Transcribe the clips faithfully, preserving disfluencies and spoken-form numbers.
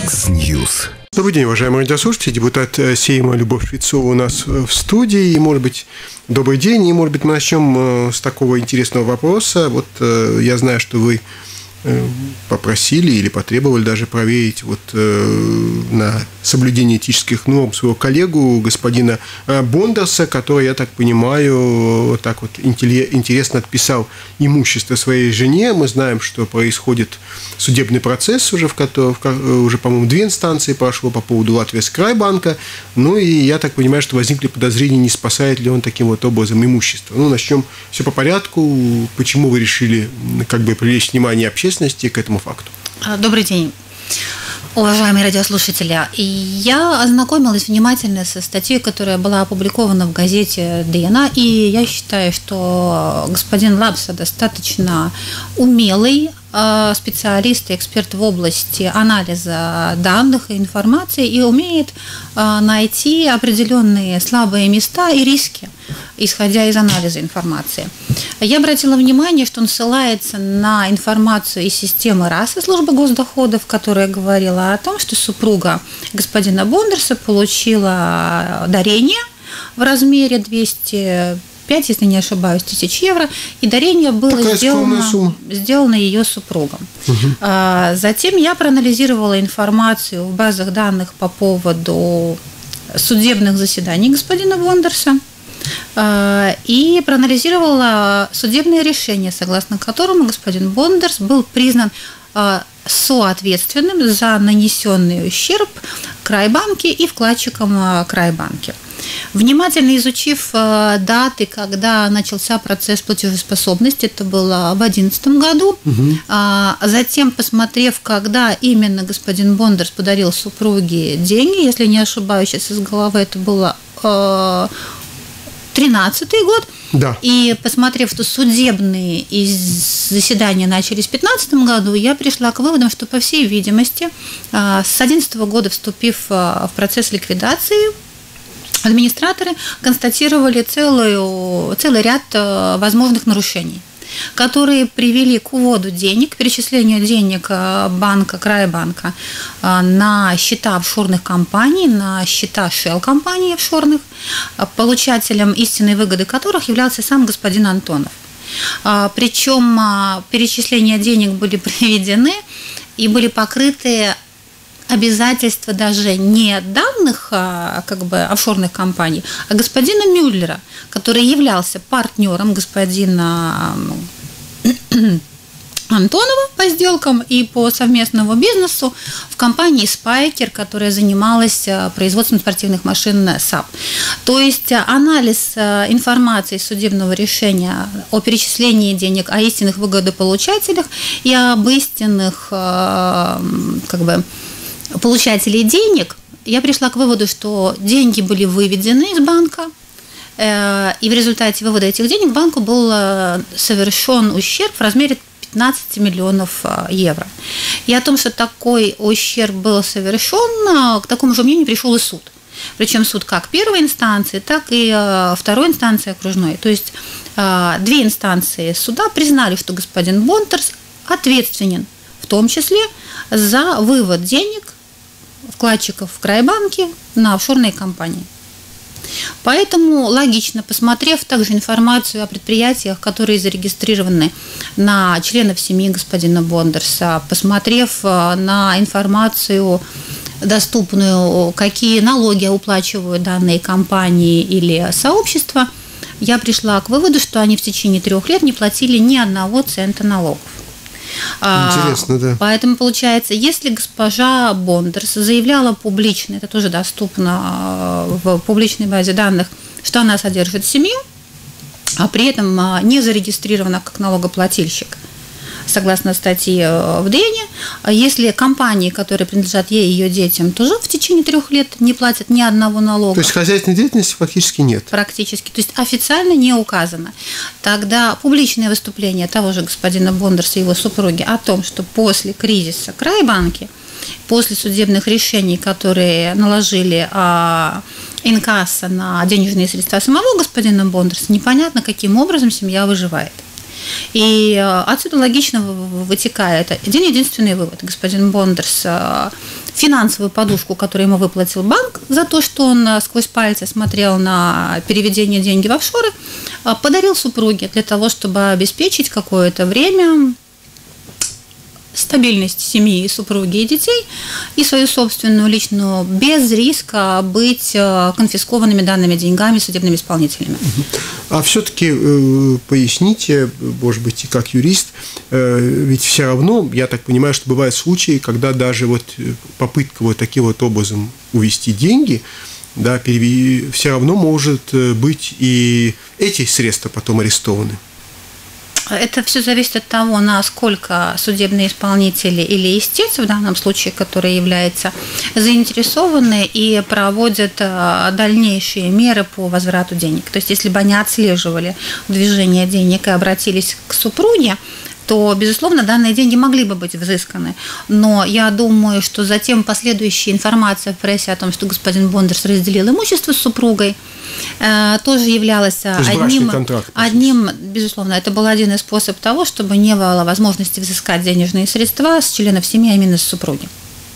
Яндекс.Ньюс. Добрый день, уважаемые радиослушатели. Депутат Сейма Любовь Швецова у нас в студии. И, может быть, добрый день. И, может быть, мы начнем с такого интересного вопроса. Вот я знаю, что вы попросили или потребовали даже проверить вот, э, на соблюдение этических норм своего коллегу, господина Бондарса, который, я так понимаю, вот так вот интересно отписал имущество своей жене. Мы знаем, что происходит судебный процесс, уже, в котором, уже по-моему, две инстанции прошло по поводу Латвийскрайбанка. Ну и я так понимаю, что возникли подозрения, не спасает ли он таким вот образом имущество. Ну, начнем все по порядку. Почему вы решили как бы привлечь внимание общественности к этому факту? Добрый день, уважаемые радиослушатели. Я ознакомилась внимательно со статьей, которая была опубликована в газете ДНА, и я считаю, что господин Лапса достаточно умелый специалист и эксперт в области анализа данных и информации и умеет найти определенные слабые места и риски, исходя из анализа информации. Я обратила внимание, что он ссылается на информацию из системы РАС, службы госдоходов, которая говорила о том, что супруга господина Бондарса получила дарение в размере двести пять, если не ошибаюсь, тысяч евро, и дарение было сделано, сделано ее супругом. Угу. Затем я проанализировала информацию в базах данных по поводу судебных заседаний господина Бондарса и проанализировала судебное решение, согласно которому господин Бондарс был признан соответственным за нанесенный ущерб Крайбанке и вкладчикам Крайбанке. Внимательно изучив даты, когда начался процесс платежеспособности, это было в две тысячи одиннадцатом году, угу. Затем посмотрев, когда именно господин Бондарс подарил супруге деньги, если не ошибаюсь, сейчас из головы это было тринадцатый год, да. И посмотрев, что судебные заседания начались в две тысячи пятнадцатом году, я пришла к выводам, что, по всей видимости, с две тысячи одиннадцатого года, вступив в процесс ликвидации, администраторы констатировали целую, целый ряд возможных нарушений, которые привели к уводу денег, к перечислению денег банка, Крайбанка на счета офшорных компаний, на счета шелл-компаний офшорных, получателем истинной выгоды которых являлся сам господин Антонов. Причем перечисления денег были приведены и были покрыты обязательства даже не данных как бы офшорных компаний, а господина Мюллера, который являлся партнером господина Антонова по сделкам и по совместному бизнесу в компании Спайкер, которая занималась производством спортивных машин САП. То есть анализ информации судебного решения о перечислении денег, о истинных выгодополучателях и об истинных как бы получателей денег, я пришла к выводу, что деньги были выведены из банка, и в результате вывода этих денег банку был совершен ущерб в размере пятнадцать миллионов евро. И о том, что такой ущерб был совершен, к такому же мнению пришел и суд. Причем суд как первой инстанции, так и второй инстанции окружной. То есть две инстанции суда признали, что господин Бондарс ответственен, в том числе за вывод денег вкладчиков в Крайбанке на офшорные компании. Поэтому логично, посмотрев также информацию о предприятиях, которые зарегистрированы на членов семьи господина Бондарса, посмотрев на информацию доступную, какие налоги уплачивают данные компании или сообщества, я пришла к выводу, что они в течение трех лет не платили ни одного цента налогов. Интересно, да. Поэтому получается, если госпожа Бондарс заявляла публично, это тоже доступно в публичной базе данных, что она содержит семью, а при этом не зарегистрирована как налогоплательщик, согласно статье в ДНА, если компании, которые принадлежат ей и ее детям, тоже в течение трех лет не платят ни одного налога. То есть хозяйственной деятельности фактически нет? Практически. То есть официально не указано. Тогда публичное выступление того же господина Бондарса и его супруги о том, что после кризиса Крайбанки, после судебных решений, которые наложили а, инкасса на денежные средства самого господина Бондарса, непонятно, каким образом семья выживает. И отсюда логично вытекает один единственный вывод. Господин Бондарс финансовую подушку, которую ему выплатил банк за то, что он сквозь пальцы смотрел на переведение денег в офшоры, подарил супруге для того, чтобы обеспечить какое-то время стабильность семьи, супруги и детей и свою собственную личную, без риска быть конфискованными данными деньгами судебными исполнителями. А все-таки э, поясните, может быть, и как юрист, э, ведь все равно, я так понимаю, что бывают случаи, когда даже вот попытка вот таким вот образом увести деньги, да, перев... все равно может быть и эти средства потом арестованы. Это все зависит от того, насколько судебные исполнители или истец, в данном случае, который является, заинтересованы и проводят дальнейшие меры по возврату денег. То есть, если бы они отслеживали движение денег и обратились к супруге, то, безусловно, данные деньги могли бы быть взысканы. Но я думаю, что затем последующая информация в прессе о том, что господин Бондарс разделил имущество с супругой, тоже являлась одним, контракт, одним, безусловно, это был один из способов того, чтобы не было возможности взыскать денежные средства с членов семьи, а именно с супруги.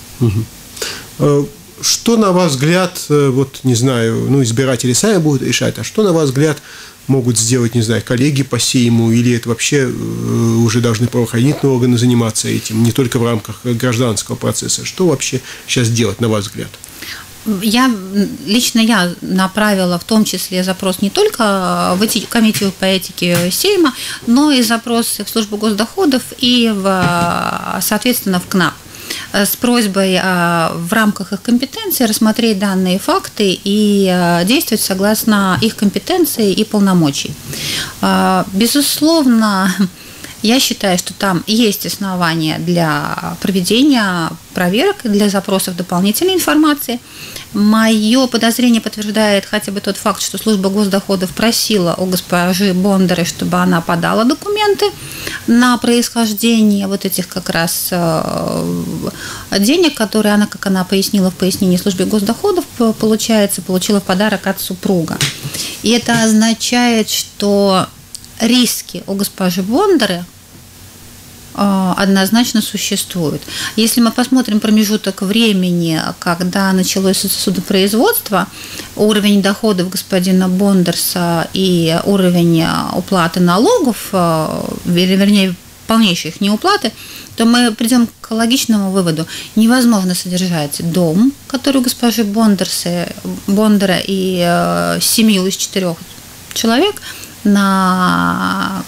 Угу. Что, на ваш взгляд, вот, не знаю, ну, избиратели сами будут решать, а что, на ваш взгляд, могут сделать, не знаю, коллеги по Сейму, или это вообще уже должны правоохранительные органы заниматься этим, не только в рамках гражданского процесса? Что вообще сейчас делать, на ваш взгляд? Я, лично я направила в том числе запрос не только в эти, комиссию по этике Сейма, но и запросы в службу госдоходов и, в, соответственно, в КНАП с просьбой в рамках их компетенции рассмотреть данные факты и действовать согласно их компетенции и полномочий. Безусловно, я считаю, что там есть основания для проведения проверок, для запросов дополнительной информации. Мое подозрение подтверждает хотя бы тот факт, что служба госдоходов просила у госпожи Бондаря, чтобы она подала документы на происхождение вот этих как раз денег, которые она, как она пояснила в пояснении службе госдоходов, получается, получила в подарок от супруга. И это означает, что риски у госпожи Бондаря однозначно существуют. Если мы посмотрим промежуток времени, когда началось судопроизводство, уровень доходов господина Бондарса и уровень уплаты налогов, вернее, полнейшей их неуплаты, то мы придем к логичному выводу. Невозможно содержать дом, который у госпожи Бондарса, Бондара и э, семью из четырех человек на,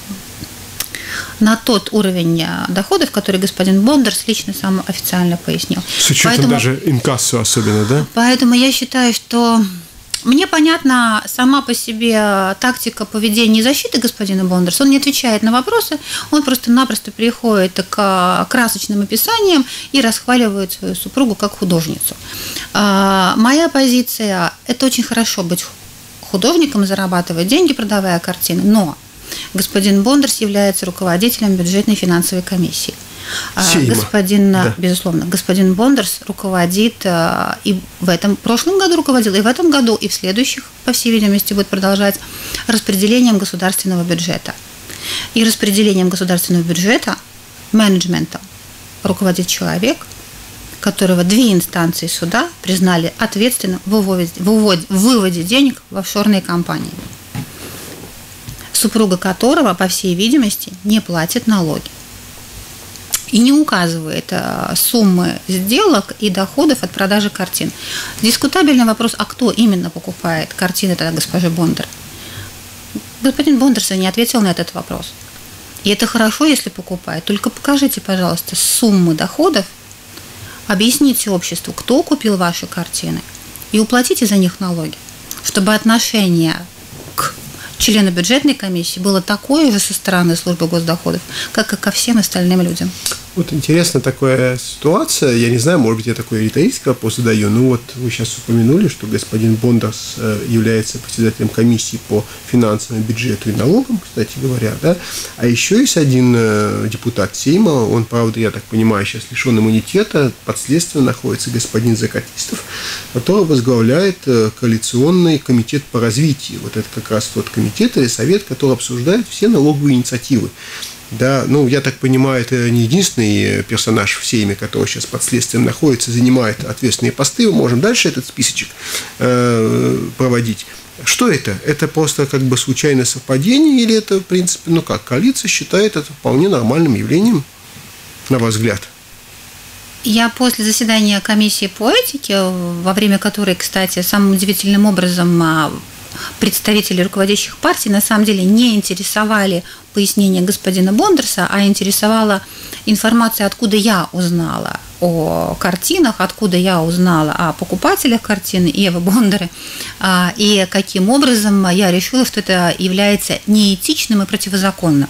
на тот уровень доходов, который господин Бондарс лично сам официально пояснил. С учетом поэтому, даже инкассо особенно, да? Поэтому я считаю, что мне понятна сама по себе тактика поведения и защиты господина Бондарса. Он не отвечает на вопросы, он просто-напросто переходит к красочным описаниям и расхваливает свою супругу как художницу. Моя позиция – это очень хорошо быть художником, зарабатывать деньги, продавая картины, но господин Бондарс является руководителем бюджетной финансовой комиссии. Сейма. Господин, да. Безусловно, господин Бондарс руководит и в этом прошлом году руководил, и в этом году, и в следующих, по всей видимости, будет продолжать распределением государственного бюджета. И распределением государственного бюджета, менеджментом, руководит человек, которого две инстанции суда признали ответственным в выводе, в выводе, в выводе денег в офшорные компании, супруга которого, по всей видимости, не платит налоги и не указывает суммы сделок и доходов от продажи картин. Дискутабельный вопрос, а кто именно покупает картины тогда госпожи Бондар? Господин Бондарс не ответил на этот вопрос. И это хорошо, если покупает. Только покажите, пожалуйста, суммы доходов, объясните обществу, кто купил ваши картины, и уплатите за них налоги, чтобы отношение к члену бюджетной комиссии было такое же со стороны службы госдоходов, как и ко всем остальным людям. Вот интересная такая ситуация, я не знаю, может быть, я такой риторический вопрос задаю, но вот вы сейчас упомянули, что господин Бондарс является председателем комиссии по финансовому бюджету и налогам, кстати говоря, да, а еще есть один депутат Сейма, он, правда, я так понимаю, сейчас лишен иммунитета, под следствием находится господин Закатистов, который возглавляет коалиционный комитет по развитию, вот это как раз тот комитет или совет, который обсуждает все налоговые инициативы. Да, ну, я так понимаю, это не единственный персонаж в Сейме, который сейчас под следствием находится, занимает ответственные посты. Мы можем дальше этот списочек э, проводить. Что это? Это просто как бы случайное совпадение или это, в принципе, ну как, коалиция считает это вполне нормальным явлением, на ваш взгляд? Я после заседания комиссии по этике, во время которой, кстати, самым удивительным образом представители руководящих партий на самом деле не интересовали пояснения господина Бондарса, а интересовала информация, откуда я узнала о картинах, откуда я узнала о покупателях картины Евы Бондаре, и каким образом я решила, что это является неэтичным и противозаконным.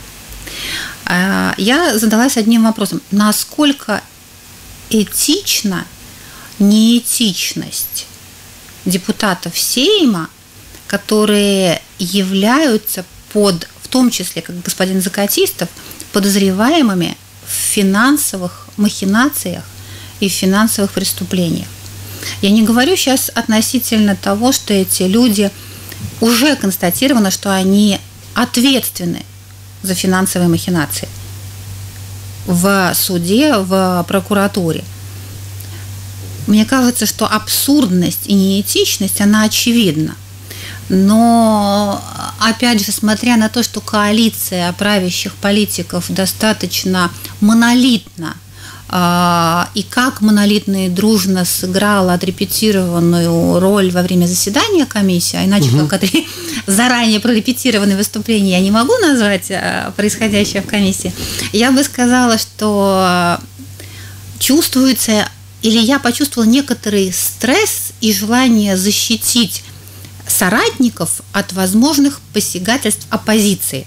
Я задалась одним вопросом. Насколько этична неэтичность депутатов Сейма, которые являются под, в том числе, как господин Закатистов, подозреваемыми в финансовых махинациях и в финансовых преступлениях. Я не говорю сейчас относительно того, что эти люди уже констатировано, что они ответственны за финансовые махинации в суде, в прокуратуре. Мне кажется, что абсурдность и неэтичность, она очевидна. Но, опять же, смотря на то, что коалиция правящих политиков достаточно монолитна, и как монолитно и дружно сыграла отрепетированную роль во время заседания комиссии, а иначе угу. как заранее прорепетированные выступления я не могу назвать происходящее в комиссии, я бы сказала, что чувствуется, или я почувствовала некоторый стресс и желание защитить соратников от возможных посягательств оппозиции.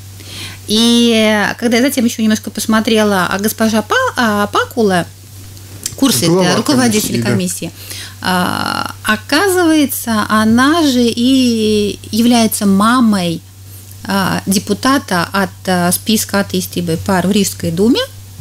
И когда я затем еще немножко посмотрела, а госпожа Пакула, Курсы, это руководитель комиссии, да. Оказывается, она же и является мамой депутата от списка атеистов и пар в Рижской думе.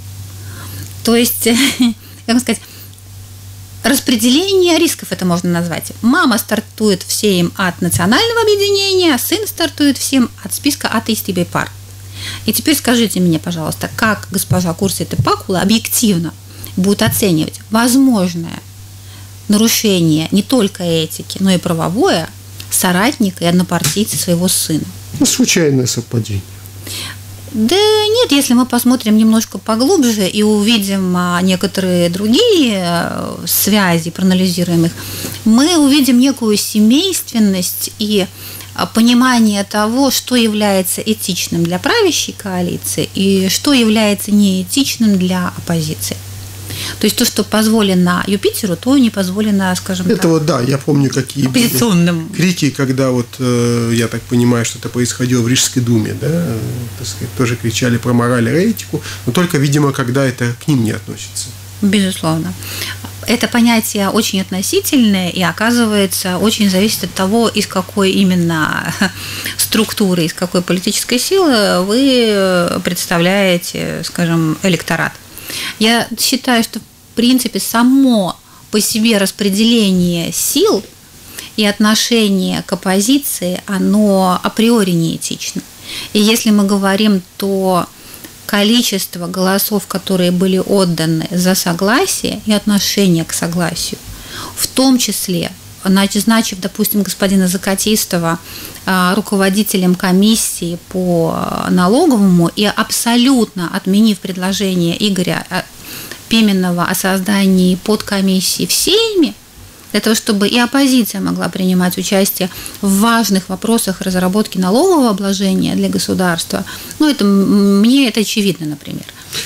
То есть, как сказать, распределение рисков это можно назвать. Мама стартует в Сейм от национального объединения, сын стартует в Сейм от списка атеистов и пар. И теперь скажите мне, пожалуйста, как госпожа Курсита Пакула объективно будет оценивать возможное нарушение не только этики, но и правовое соратника и однопартийца своего сына? Ну, случайное совпадение. Да нет, если мы посмотрим немножко поглубже и увидим некоторые другие связи, проанализируем их, мы увидим некую семейственность и понимание того, что является этичным для правящей коалиции и что является неэтичным для оппозиции. То есть то, что позволено Юпитеру, то не позволено, скажем это так. Это вот, да, я помню, какие оппозиционным крики, когда вот, я так понимаю, что это происходило в Рижской думе, да, так сказать, тоже кричали про мораль и этику, но только, видимо, когда это к ним не относится. Безусловно. Это понятие очень относительное и, оказывается, очень зависит от того, из какой именно структуры, из какой политической силы вы представляете, скажем, электорат. Я считаю, что, в принципе, само по себе распределение сил и отношение к оппозиции, оно априори неэтично. И если мы говорим, то количество голосов, которые были отданы за согласие и отношение к согласию, в том числе назначив, допустим, господина Закатистова руководителем комиссии по налоговому и абсолютно отменив предложение Игоря Пименова о создании подкомиссии в Сейме, для того, чтобы и оппозиция могла принимать участие в важных вопросах разработки налогового обложения для государства. Ну, это, мне это очевидно, например.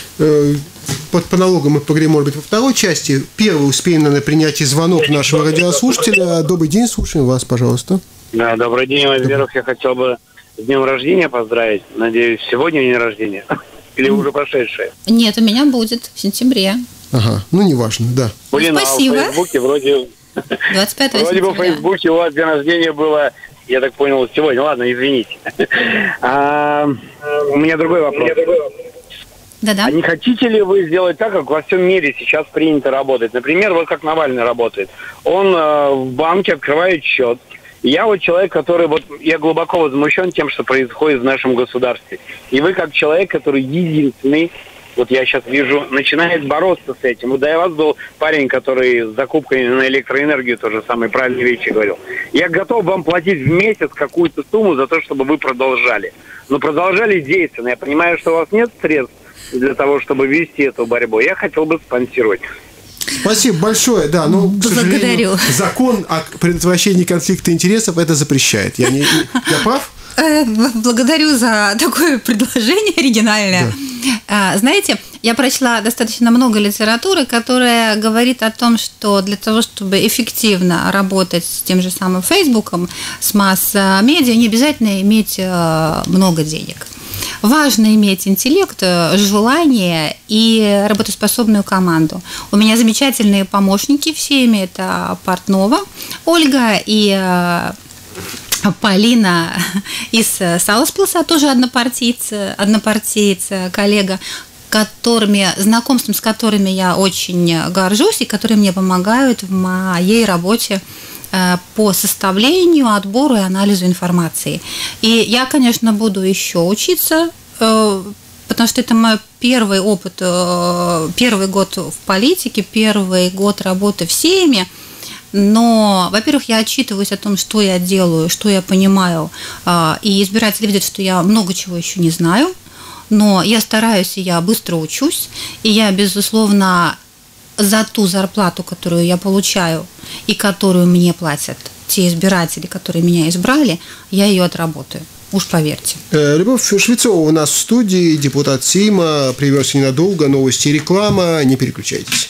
По, по налогам мы поговорим, может быть, во второй части. Первый успеем, наверное, принять и звонок нашего радиослушателя. Добрый день, слушаем вас, пожалуйста. Да, добрый день. Во-первых, я хотел бы с днем рождения поздравить. Надеюсь, сегодня день рождения или уже прошедшее? Нет, у меня будет в сентябре. Ага, ну неважно, да. Блин, спасибо. А в Фейсбуке вроде... двадцать пятого Вроде бы в сентября. Фейсбуке у вас день рождения было, я так понял, сегодня. Ладно, извините. А, у меня другой вопрос. Да-да. А не хотите ли вы сделать так, как во всем мире сейчас принято работать? Например, вот как Навальный работает. Он э, в банке открывает счет, Я вот человек, который вот, я глубоко возмущен тем, что происходит в нашем государстве. И вы как человек, который единственный, вот я сейчас вижу, начинает бороться с этим. Вот до вас был парень, который с закупкой на электроэнергию тоже самые правильные вещи говорил. Я готов вам платить в месяц какую-то сумму за то, чтобы вы продолжали. Но продолжали действенно. Я понимаю, что у вас нет средств для того, чтобы вести эту борьбу. Я хотел бы спонсировать. Спасибо большое. Да, но, к сожалению, закон о предотвращении конфликта интересов это запрещает. Я, не, я прав? Благодарю за такое предложение оригинальное. Да. Знаете, я прочла достаточно много литературы, которая говорит о том, что для того, чтобы эффективно работать с тем же самым Фейсбуком, с масс-медиа, не обязательно иметь много денег. Важно иметь интеллект, желание и работоспособную команду. У меня замечательные помощники в семье. Это Портнова Ольга и Полина из Саласпилса, тоже однопартийца, однопартийца, коллега, которыми, знакомством с которыми я очень горжусь и которые мне помогают в моей работе по составлению, отбору и анализу информации. И я, конечно, буду еще учиться, потому что это мой первый опыт, первый год в политике, первый год работы в Сейме. Но, во-первых, я отчитываюсь о том, что я делаю, что я понимаю, и избиратели видят, что я много чего еще не знаю, но я стараюсь, и я быстро учусь, и я, безусловно, за ту зарплату, которую я получаю и которую мне платят те избиратели, которые меня избрали, я ее отработаю. Уж поверьте. Любовь Швецова у нас в студии, депутат Сейма. Прервемся ненадолго. Новости и реклама. Не переключайтесь.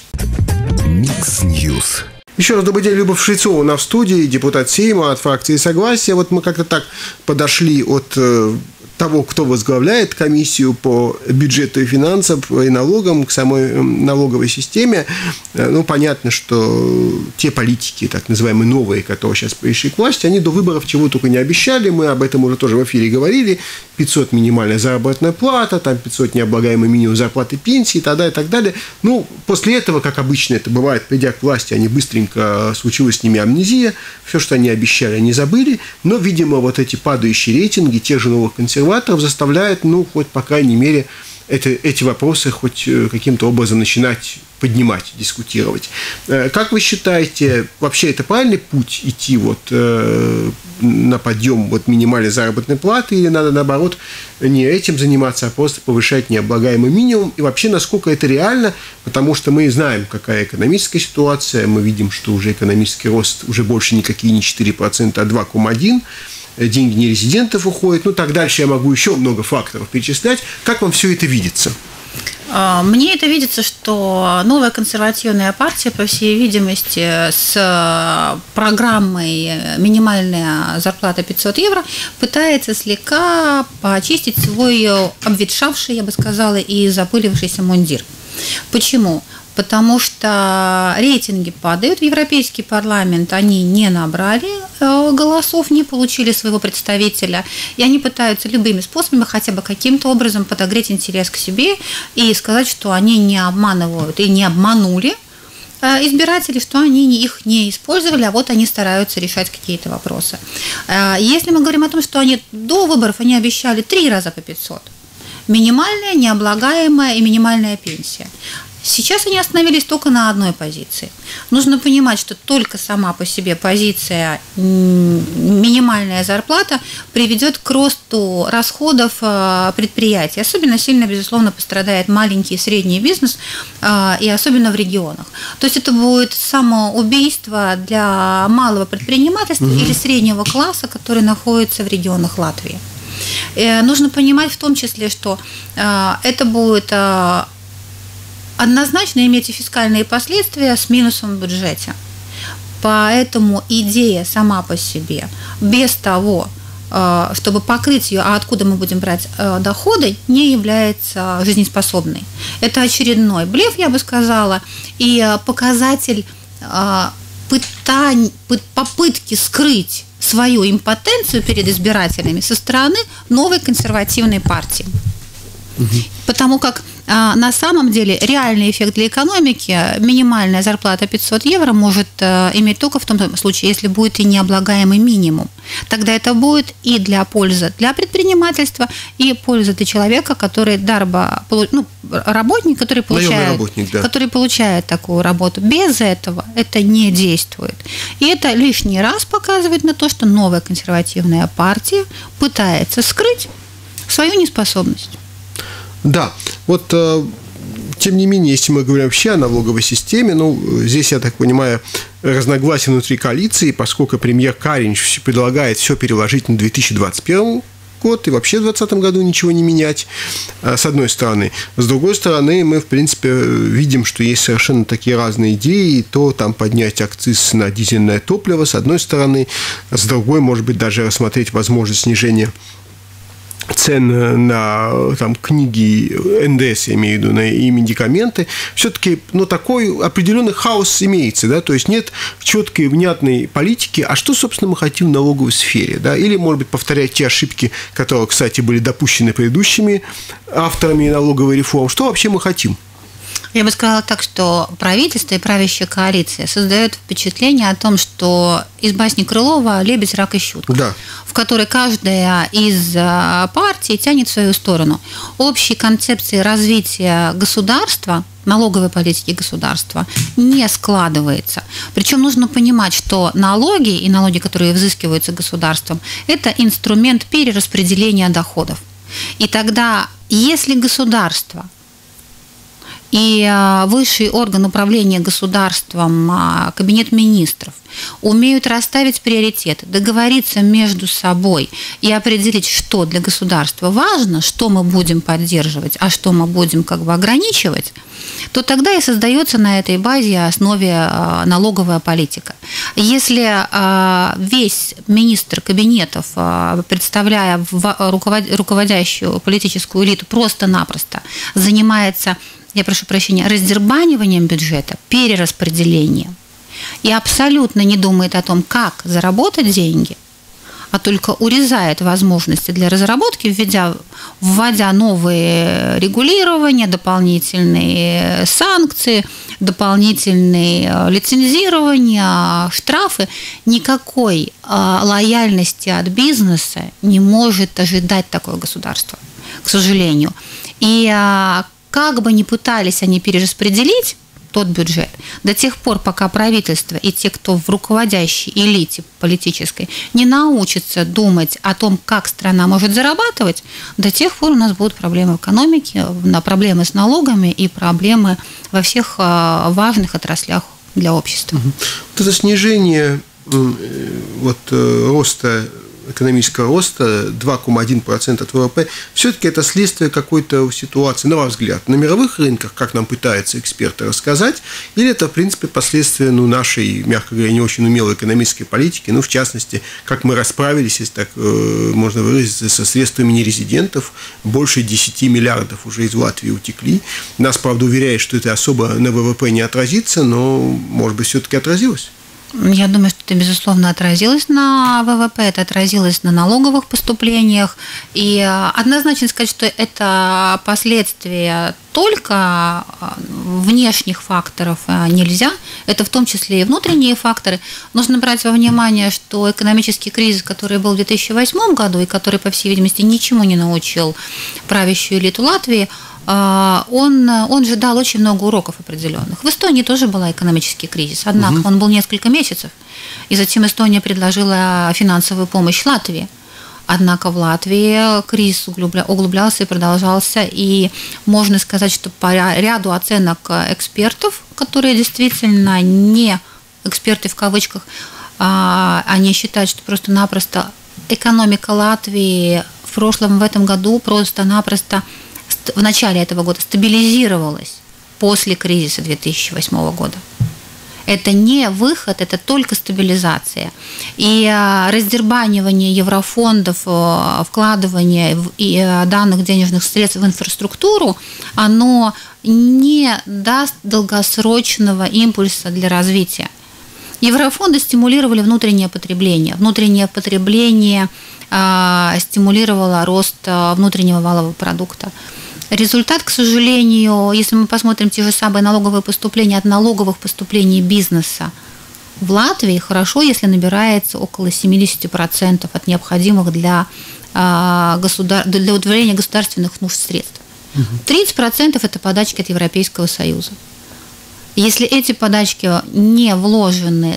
Микс Ньюс. Еще раз добрый день, Любовь Швецова у нас в студии, депутат Сейма от фракции «Согласие». Вот мы как-то так подошли от того, кто возглавляет комиссию по бюджету и финансам и налогам, к самой налоговой системе. Ну, понятно, что те политики, так называемые новые, которые сейчас пришли к власти, они до выборов чего только не обещали. Мы об этом уже тоже в эфире говорили. пятьсот минимальная заработная плата, там пятьсот необлагаемый минимум зарплаты, пенсии, и т.д. и так далее. Ну, после этого, как обычно это бывает, придя к власти, они быстренько, случилась с ними амнезия. Все, что они обещали, они забыли. Но, видимо, вот эти падающие рейтинги тех же новых консерваторов заставляют, ну, хоть по крайней мере, это, эти вопросы хоть каким-то образом начинать поднимать, дискутировать. Как вы считаете, вообще это правильный путь идти вот э, на подъем вот минимальной заработной платы, или надо, наоборот, не этим заниматься, а просто повышать необлагаемый минимум? И вообще, насколько это реально? Потому что мы знаем, какая экономическая ситуация, мы видим, что уже экономический рост уже больше никакие не четыре процента, а два целых один процента. Деньги нерезидентов уходят, ну, так дальше я могу еще много факторов перечислять. Как вам все это видится? Мне это видится, что новая консервативная партия, по всей видимости, с программой минимальная зарплата пятьсот евро пытается слегка почистить свой обветшавший, я бы сказала, и запылившийся мундир. Почему? Потому что рейтинги падают. В Европейский парламент они не набрали голосов, не получили своего представителя. И они пытаются любыми способами, хотя бы каким-то образом подогреть интерес к себе и сказать, что они не обманывают и не обманули избирателей, что они их не использовали, а вот они стараются решать какие-то вопросы. Если мы говорим о том, что они до выборов они обещали три раза по пятьсот. Минимальная, необлагаемая и минимальная пенсия. Сейчас они остановились только на одной позиции. Нужно понимать, что только сама по себе позиция минимальная зарплата приведет к росту расходов предприятий. Особенно сильно, безусловно, пострадает маленький и средний бизнес, и особенно в регионах. То есть это будет самоубийство для малого предпринимательства mm-hmm. или среднего класса, который находится в регионах Латвии. И нужно понимать в том числе, что это будет однозначно иметь и фискальные последствия с минусом в бюджете. Поэтому идея сама по себе, без того, чтобы покрыть ее, а откуда мы будем брать доходы, не является жизнеспособной. Это очередной блеф, я бы сказала, и показатель пытань, попытки скрыть свою импотенцию перед избирателями со стороны новой консервативной партии. Угу. Потому как на самом деле реальный эффект для экономики, минимальная зарплата пятьсот евро может иметь только в том случае, если будет и необлагаемый минимум. Тогда это будет и для пользы для предпринимательства, и пользы для человека, который дарба, ну, работник, который получает, работник, да. который получает такую работу. Без этого это не действует. И это лишний раз показывает на то, что новая консервативная партия пытается скрыть свою неспособность. Да, вот тем не менее, если мы говорим вообще о налоговой системе, ну, здесь, я так понимаю, разногласия внутри коалиции, поскольку премьер Каринч предлагает все переложить на две тысячи двадцать первый год и вообще в две тысячи двадцатом году ничего не менять, с одной стороны. С другой стороны, мы, в принципе, видим, что есть совершенно такие разные идеи, то там поднять акциз на дизельное топливо, с одной стороны, с другой, может быть, даже рассмотреть возможность снижения цен на там, книги эн дэ эс, я имею в виду, на, и медикаменты, все-таки ну, такой определенный хаос имеется, да, то есть нет четкой, внятной политики, а что, собственно, мы хотим в налоговой сфере, да, или, может быть, повторять те ошибки, которые, кстати, были допущены предыдущими авторами налоговой реформы, что вообще мы хотим? Я бы сказала так, что правительство и правящая коалиция создают впечатление о том, что из басни Крылова «Лебедь, рак и щука», да. в которой каждая из партий тянет в свою сторону. Общей концепции развития государства, налоговой политики государства не складывается. Причем нужно понимать, что налоги и налоги, которые взыскиваются государством, это инструмент перераспределения доходов. И тогда, если государство и высший орган управления государством, кабинет министров, умеют расставить приоритеты, договориться между собой и определить, что для государства важно, что мы будем поддерживать, а что мы будем как бы ограничивать, то тогда и создается на этой базе основе налоговая политика. Если весь министр кабинетов, представляя руководящую политическую элиту, просто-напросто занимается, я прошу прощения, раздербаниванием бюджета, перераспределением, и абсолютно не думает о том, как заработать деньги, а только урезает возможности для разработки, введя, вводя новые регулирования, дополнительные санкции, дополнительные лицензирования, штрафы, никакой лояльности от бизнеса не может ожидать такое государство, к сожалению. И как бы ни пытались они перераспределить тот бюджет, до тех пор, пока правительство и те, кто в руководящей элите политической, не научатся думать о том, как страна может зарабатывать, до тех пор у нас будут проблемы в экономике, проблемы с налогами и проблемы во всех важных отраслях для общества. Вот это снижение вот, роста экономического роста два целых одна десятая процента от вэ вэ пэ, все-таки это следствие какой-то ситуации, на ваш взгляд, на мировых рынках, как нам пытаются эксперты рассказать, или это, в принципе, последствия ну, нашей, мягко говоря, не очень умелой экономической политики, ну, в частности, как мы расправились, если так э, можно выразиться, со средствами нерезидентов, больше десяти миллиардов уже из Латвии утекли. Нас, правда, уверяют, что это особо на вэ вэ пэ не отразится, но, может быть, все-таки отразилось? Я думаю, что это, безусловно, отразилось на вэ вэ пэ, это отразилось на налоговых поступлениях. И однозначно сказать, что это последствия только внешних факторов нельзя. Это в том числе и внутренние факторы. Нужно брать во внимание, что экономический кризис, который был в две тысячи восьмом году и который, по всей видимости, ничему не научил правящую элиту Латвии, Он, он же дал очень много уроков определенных. В Эстонии тоже был экономический кризис, однако угу. он был несколько месяцев. И затем Эстония предложила финансовую помощь Латвии. Однако в Латвии кризис углублялся и продолжался. И можно сказать, что по ряду оценок экспертов, которые действительно не эксперты в кавычках, они считают, что просто-напросто экономика Латвии в прошлом, в этом году просто-напросто в начале этого года стабилизировалась после кризиса две тысячи восьмого года. Это не выход, это только стабилизация. И раздербанивание еврофондов, вкладывание данных денежных средств в инфраструктуру, оно не даст долгосрочного импульса для развития. Еврофонды стимулировали внутреннее потребление. Внутреннее потребление стимулировало рост внутреннего валового продукта. Результат, к сожалению, если мы посмотрим те же самые налоговые поступления от налоговых поступлений бизнеса в Латвии, хорошо, если набирается около семьдесят процентов от необходимых для, государ... для удовлетворения государственных нужд средств. тридцать процентов это подачки от Европейского Союза. Если эти подачки не вложены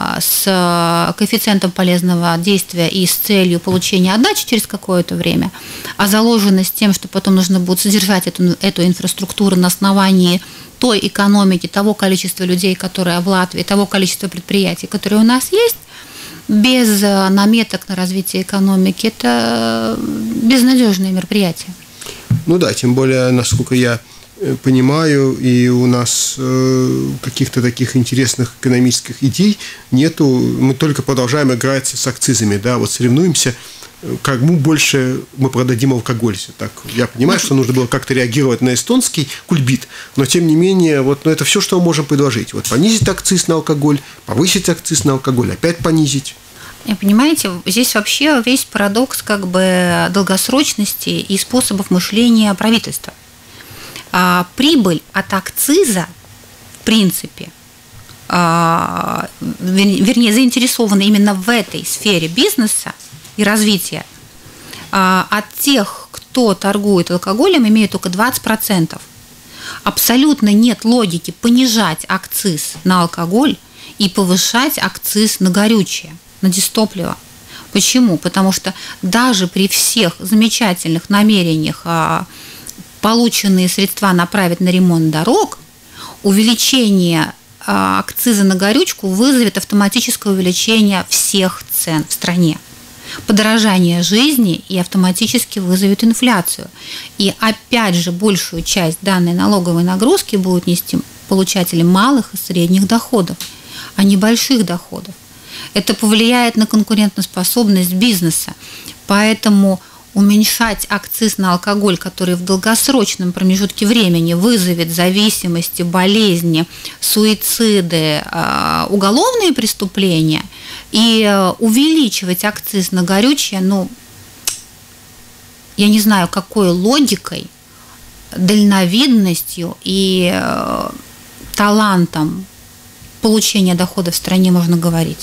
с коэффициентом полезного действия и с целью получения отдачи через какое-то время, а заложены с тем, что потом нужно будет содержать эту, эту инфраструктуру на основании той экономики, того количества людей, которые в Латвии, того количества предприятий, которые у нас есть, без наметок на развитие экономики, это безнадежное мероприятие. Ну да, тем более, насколько я понимаю, и у нас э, каких-то таких интересных экономических идей нету. Мы только продолжаем играть с акцизами, да, вот соревнуемся, кому больше мы продадим алкоголь. Так, я понимаю, что нужно было как-то реагировать на эстонский кульбит, но тем не менее, вот, ну, это все, что мы можем предложить. Вот понизить акциз на алкоголь, повысить акциз на алкоголь, опять понизить. И понимаете, здесь вообще весь парадокс как бы долгосрочности и способов мышления правительства. А, прибыль от акциза, в принципе, а, вернее, заинтересованы именно в этой сфере бизнеса и развития, а, от тех, кто торгует алкоголем, имеют только двадцать процентов. Абсолютно нет логики понижать акциз на алкоголь и повышать акциз на горючее, на дизтопливо. Почему? Потому что даже при всех замечательных намерениях полученные средства направить на ремонт дорог, увеличение акциза на горючку вызовет автоматическое увеличение всех цен в стране, подорожание жизни и автоматически вызовет инфляцию. И опять же большую часть данной налоговой нагрузки будут нести получатели малых и средних доходов, а не больших доходов. Это повлияет на конкурентоспособность бизнеса, поэтому уменьшать акциз на алкоголь, который в долгосрочном промежутке времени вызовет зависимости, болезни, суициды, уголовные преступления, и увеличивать акциз на горючее, ну, я не знаю, какой логикой, дальновидностью и талантом получения дохода в стране можно говорить.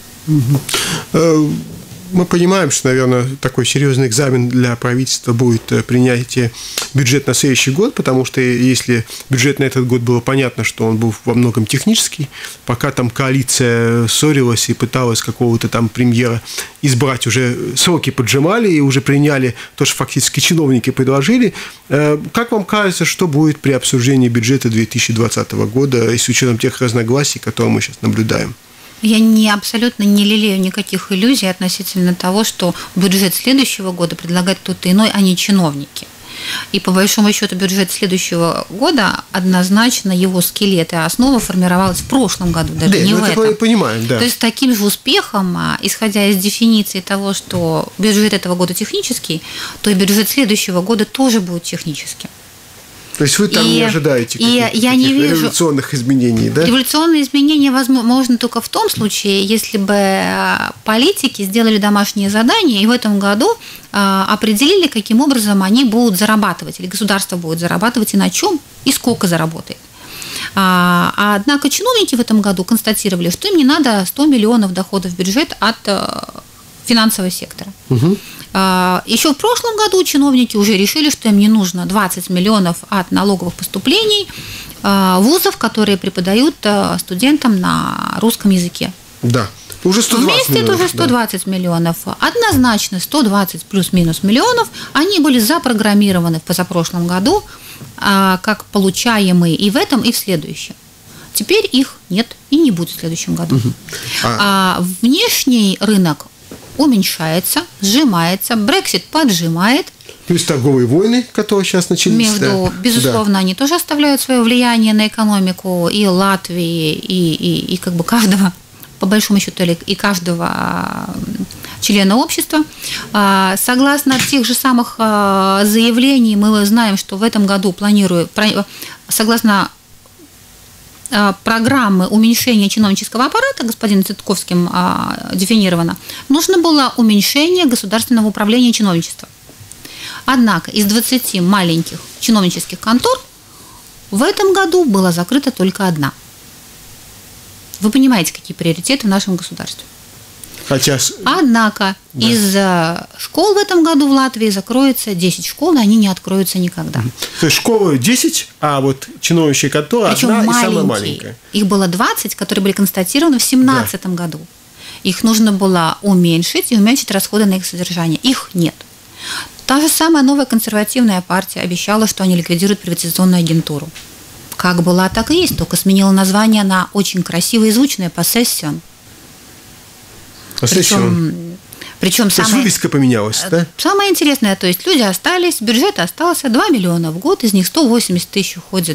Мы понимаем, что, наверное, такой серьезный экзамен для правительства будет принятие бюджета на следующий год, потому что если бюджет на этот год было понятно, что он был во многом технический, пока там коалиция ссорилась и пыталась какого-то там премьера избрать, уже сроки поджимали и уже приняли то, что фактически чиновники предложили. Как вам кажется, что будет при обсуждении бюджета две тысячи двадцатого года и с учетом тех разногласий, которые мы сейчас наблюдаем? Я не, абсолютно не лелею никаких иллюзий относительно того, что бюджет следующего года предлагает кто-то иной, а не чиновники. И по большому счету бюджет следующего года однозначно его скелет и основа формировалась в прошлом году, даже да, не в этом. Мы понимаем, да. То есть таким же успехом, исходя из дефиниции того, что бюджет этого года технический, то и бюджет следующего года тоже будет техническим. То есть вы там и, не ожидаете каких-то я не вижу, революционных изменений, да? Революционные изменения возможно только в том случае, если бы политики сделали домашние задания и в этом году определили, каким образом они будут зарабатывать, или государство будет зарабатывать, и на чем, и сколько заработает. А, однако чиновники в этом году констатировали, что им не надо сто миллионов доходов в бюджет от финансового сектора. Угу. Еще в прошлом году чиновники уже решили, что им не нужно двадцать миллионов от налоговых поступлений вузов, которые преподают студентам на русском языке. Да, уже сто двадцать вместе миллионов. Это уже сто двадцать да. миллионов. Однозначно сто двадцать плюс-минус миллионов, они были запрограммированы в позапрошлом году как получаемые и в этом, и в следующем. Теперь их нет и не будет в следующем году. Угу. А... А внешний рынок уменьшается, сжимается, Брексит поджимает. Плюс торговые войны, которые сейчас начались. Между, да. безусловно, да. Они тоже оставляют свое влияние на экономику и Латвии, и, и, и как бы каждого, по большому счету, и каждого члена общества. Согласно тех же самых заявлений, мы знаем, что в этом году планирую, согласно программы уменьшения чиновнического аппарата, господином Цветковским а, дефинировано, нужно было уменьшение государственного управления чиновничества. Однако из двадцати маленьких чиновнических контор в этом году была закрыта только одна. Вы понимаете, какие приоритеты в нашем государстве. Хотя... Однако да. из школ в этом году в Латвии закроется десять школ, и они не откроются никогда. То есть школы десять, а вот чиновничья контора одна и самая маленькая. Их было двадцать, которые были констатированы в две тысячи семнадцатом да. году. Их нужно было уменьшить и уменьшить расходы на их содержание. Их нет. Та же самая новая консервативная партия обещала, что они ликвидируют приватизационную агентуру. Как была, так и есть, только сменила название на очень красивое и звучное «Possession». Причем, причем то самое, есть вывеска поменялась, да? Самое интересное, то есть люди остались, бюджет остался два миллиона в год, из них сто восемьдесят тысяч уходит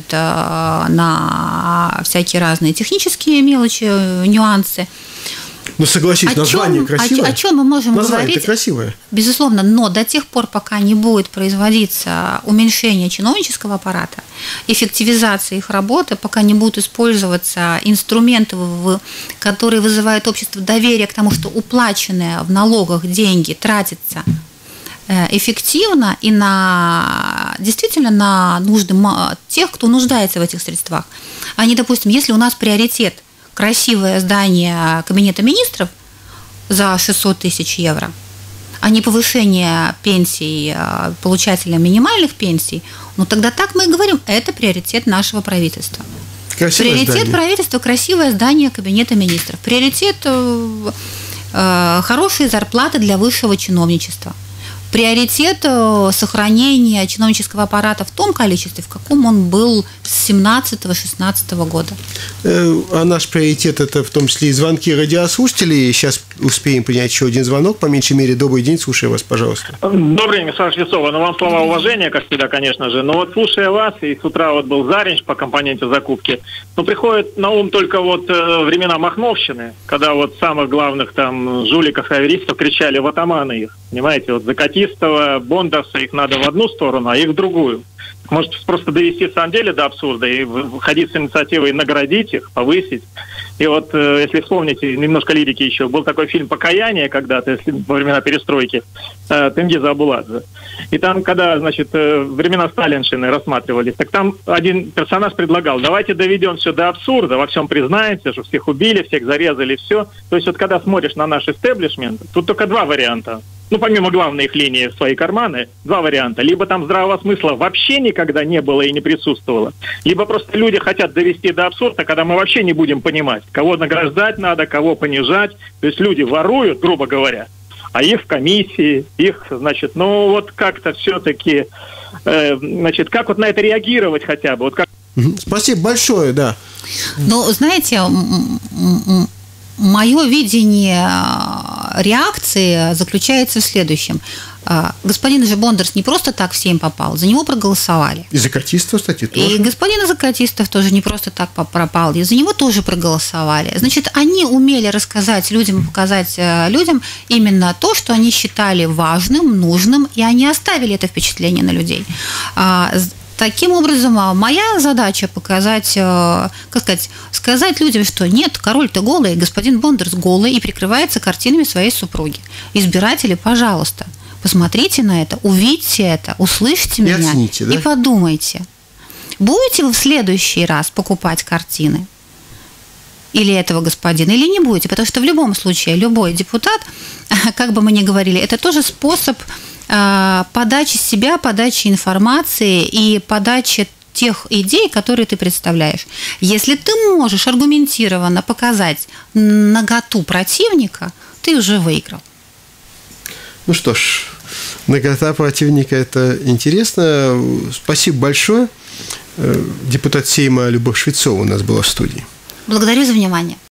на всякие разные технические мелочи, нюансы. Ну, согласитесь, название красивое. О, о чем мы можем название говорить? красивое. Безусловно, но до тех пор, пока не будет производиться уменьшение чиновнического аппарата, эффективизация их работы, пока не будут использоваться инструменты, которые вызывают общество доверие к тому, что уплаченные в налогах деньги тратятся эффективно и на, действительно на нужды тех, кто нуждается в этих средствах. А не, допустим, если у нас приоритет красивое здание Кабинета министров за шестьсот тысяч евро, а не повышение пенсий получателям минимальных пенсий, ну тогда так мы и говорим, это приоритет нашего правительства. Красивое приоритет здание. правительства – красивое здание Кабинета министров. Приоритет э, э, – хорошие зарплаты для высшего чиновничества. Приоритет сохранения чиновнического аппарата в том количестве, в каком он был с семнадцатого-шестнадцатого года. А наш приоритет – это в том числе и звонки радиослушателей. Сейчас успеем принять еще один звонок. По меньшей мере, добрый день, слушаю вас, пожалуйста. Добрый день, Саша Швецова. Ну, вам слова уважения, как всегда, конечно же. Но вот слушая вас, и с утра вот был Заринч по компоненте закупки, ну, приходит на ум только вот э, времена Махновщины, когда вот самых главных там жуликов и аферистов кричали в атаманы их. Понимаете, вот Закатистова, Бондарса, их надо в одну сторону, а их в другую. Может просто довести в самом деле до абсурда и выходить с инициативой наградить их, повысить. И вот, если вспомните, немножко лирики еще, был такой фильм «Покаяние» когда-то, если во времена перестройки, Тенгиза Абуладзе. И там, когда, значит, времена сталинщины рассматривались, так там один персонаж предлагал, давайте доведем все до абсурда, во всем признаемся, что всех убили, всех зарезали, все. То есть вот когда смотришь на наш истеблишмент, тут только два варианта. Ну, помимо главной их линии в свои карманы, два варианта. Либо там здравого смысла вообще никогда не было и не присутствовало, либо просто люди хотят довести до абсурда, когда мы вообще не будем понимать, кого награждать надо, кого понижать. То есть люди воруют, грубо говоря, а их в комиссии, их, значит, ну вот как-то все-таки, э, значит, как вот на это реагировать хотя бы? Вот как... Спасибо большое, да. Ну, знаете, мое видение реакции заключается в следующем. Господин же Бондарс не просто так в Сейм попал, за него проголосовали. И Закатистов, кстати, тоже. И господин Закатистов тоже не просто так пропал, и за него тоже проголосовали. Значит, они умели рассказать людям, показать людям именно то, что они считали важным, нужным, и они оставили это впечатление на людей. Таким образом, моя задача показать, как сказать, сказать людям, что нет, король-то голый, господин Бондарс голый и прикрывается картинами своей супруги. Избиратели, пожалуйста, посмотрите на это, увидьте это, услышьте и меня оцените, да? И подумайте, будете вы в следующий раз покупать картины или этого господина, или не будете, потому что в любом случае любой депутат, как бы мы ни говорили, это тоже способ подачи себя, подачи информации и подачи тех идей, которые ты представляешь. Если ты можешь аргументированно показать наготу противника, ты уже выиграл. Ну что ж, нагота противника – это интересно. Спасибо большое. Депутат Сейма Любовь Швецова у нас была в студии. Благодарю за внимание.